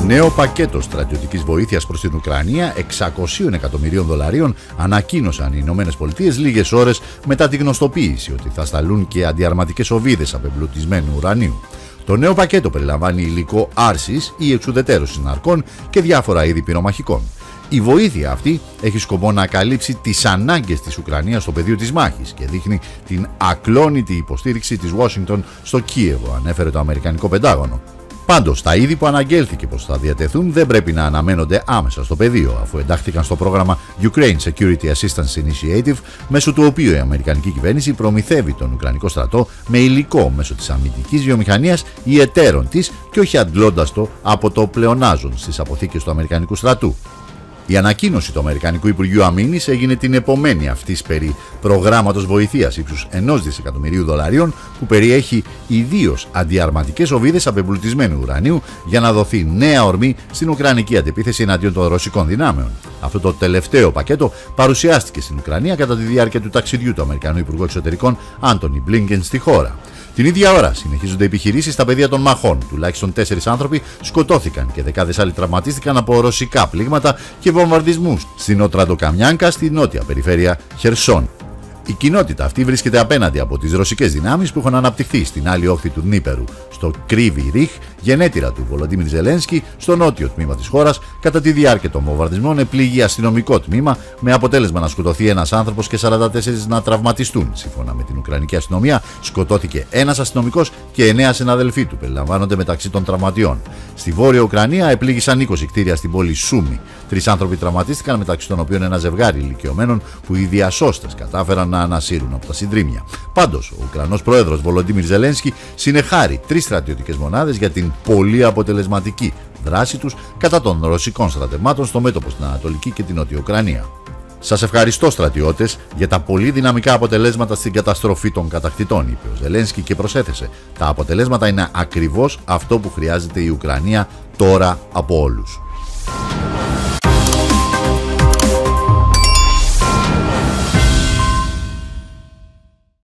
Νέο πακέτο στρατιωτικής βοήθειας προς την Ουκρανία $600 εκατομμυρίων ανακοίνωσαν οι ΗΠΑ λίγες ώρες μετά τη γνωστοποίηση ότι θα σταλούν και αντιαρματικές οβίδες απεμπλουτισμένου ουρανίου. Το νέο πακέτο περιλαμβάνει υλικό άρσης ή εξουδετέρωσης ναρκών και διάφορα είδη πυρομαχικών. Η βοήθεια αυτή έχει σκοπό να καλύψει τις ανάγκες της Ουκρανίας στο πεδίο της μάχης και δείχνει την ακλόνητη υποστήριξη της Ουάσιγκτον στο Κίεβο, ανέφερε το Αμερικανικό Πεντάγωνο. Πάντως, τα είδη που αναγγέλθηκε πως θα διατεθούν δεν πρέπει να αναμένονται άμεσα στο πεδίο, αφού εντάχθηκαν στο πρόγραμμα Ukraine Security Assistance Initiative, μέσω του οποίου η Αμερικανική κυβέρνηση προμηθεύει τον Ουκρανικό στρατό με υλικό μέσω της αμυντικής βιομηχανίας ή εταίρων της και όχι αντλώντας το από το πλεονάζον στις αποθήκες του Αμερικανικού στρατού. Η ανακοίνωση του Αμερικανικού Υπουργείου Αμήνης έγινε την επομένη αυτής περί προγράμματος βοηθείας ύψους $1 δισεκατομμυρίου που περιέχει ιδίως αντιαρματικές οβίδες απεμπλουτισμένου ουρανίου για να δοθεί νέα ορμή στην ουκρανική αντεπίθεση εναντίον των ρωσικών δυνάμεων. Αυτό το τελευταίο πακέτο παρουσιάστηκε στην Ουκρανία κατά τη διάρκεια του ταξιδιού του Αμερικανού Υπουργού Εξωτερικών Άντονι Μπλίνκεν στη χώρα. Την ίδια ώρα συνεχίζονται επιχειρήσεις στα πεδία των μαχών. Τουλάχιστον 4 άνθρωποι σκοτώθηκαν και δεκάδες άλλοι τραυματίστηκαν από ρωσικά πλήγματα και βομβαρδισμούς στην Οτραντοκαμιάνκα, στη νότια περιφέρεια Χερσόν. Η κοινότητα αυτή βρίσκεται απέναντι από τις ρωσικές δυνάμεις που έχουν αναπτυχθεί στην άλλη όχθη του Δνίπερου, στο Κρύβι Ριχ, γενέτειρα του Βολοντίμιρ Ζελένσκι, στο νότιο τμήμα της χώρας. Κατά τη διάρκεια των βομβαρδισμών επλήγει αστυνομικό τμήμα, με αποτέλεσμα να σκοτωθεί ένας άνθρωπος και 44 να τραυματιστούν. Σύμφωνα με την Ουκρανική αστυνομία, σκοτώθηκε ένας αστυνομικός και 9 συναδελφοί του, περιλαμβάνονται μεταξύ των τραυματιών. Στη βόρεια Ουκρανία επλήγησαν 20 κτίρια στην πόλη Σούμι. 3 άνθρωποι τραυματίστηκαν, μεταξύ των οποίων ένα ζευγάρι ηλικιωμένων που οι διασώστες κατάφεραν να ανασύρουν από τα συντρίμμια. Πάντως, ο Ουκρανός πρόεδρος Βολοντίμιρ Ζελένσκι συνεχάρει 3 στρατιωτικές μονάδες για την πολύ αποτελεσματική δράση τους κατά των ρωσικών στρατευμάτων στο μέτωπο στην Ανατολική και την Νότια Ουκρανία. Σας ευχαριστώ, στρατιώτες, για τα πολύ δυναμικά αποτελέσματα στην καταστροφή των κατακτητών, είπε ο Ζελένσκι και προσέθεσε: τα αποτελέσματα είναι ακριβώς αυτό που χρειάζεται η Ουκρανία τώρα από όλους.